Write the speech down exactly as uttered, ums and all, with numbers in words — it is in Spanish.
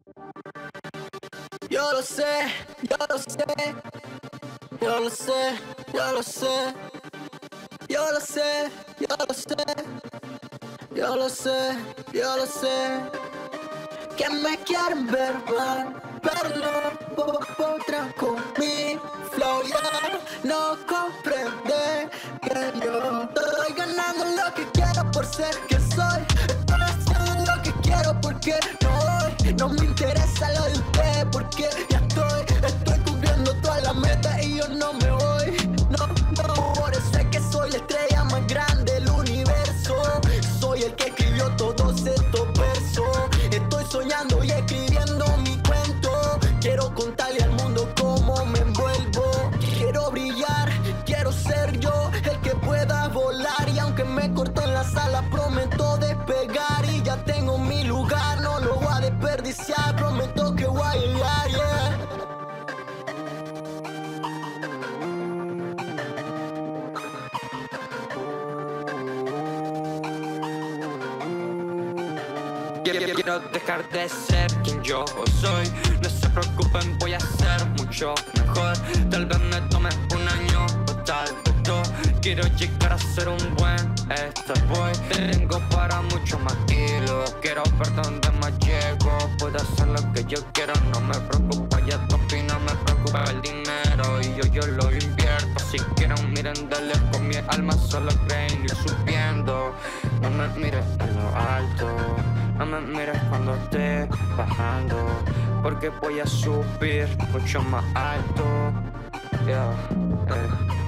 Yo lo sé, yo lo sé, yo lo sé, yo lo sé, yo lo sé, yo lo sé, yo lo sé, yo lo sé, que me quieren ver mal, pero no po- podrán con mi flow, ya no comprende que yo estoy ganando lo que quiero por ser quien soy, estoy haciendo lo que quiero porque no voy, no me interesa lo de usted porque ya estoy, estoy cubriendo todas las metas y yo no me voy, no, no, por eso es que soy la estrella más grande del universo, soy el que escribió todos estos versos, estoy soñando y escribiendo mi cuento, quiero contarle al mundo cómo me envuelvo, quiero brillar, quiero ser yo el que pueda volar y aunque me corten las alas prometo despegar y ya tengo mi lugar, no lo voy a desperdiciar, prometo que voy a llegar, yeah. Quiero, quiero dejar de ser quien yo soy. No se preocupen, voy a ser mucho mejor. Tal vez me tome un año o tal vez dos. Quiero llegar a ser un buen Star Boy. Tengo para mucho más kilos. Quiero ver dónde más llego. Puedo hacer lo que yo quiero. No me preocupa ya tu opinión. Me preocupa el dinero y yo, yo lo invierto. Si quieren miren de lejos mi alma solo creen ir subiendo. No me mires en lo alto. No me mires cuando esté bajando, porque voy a subir mucho más alto. Yeah, eh.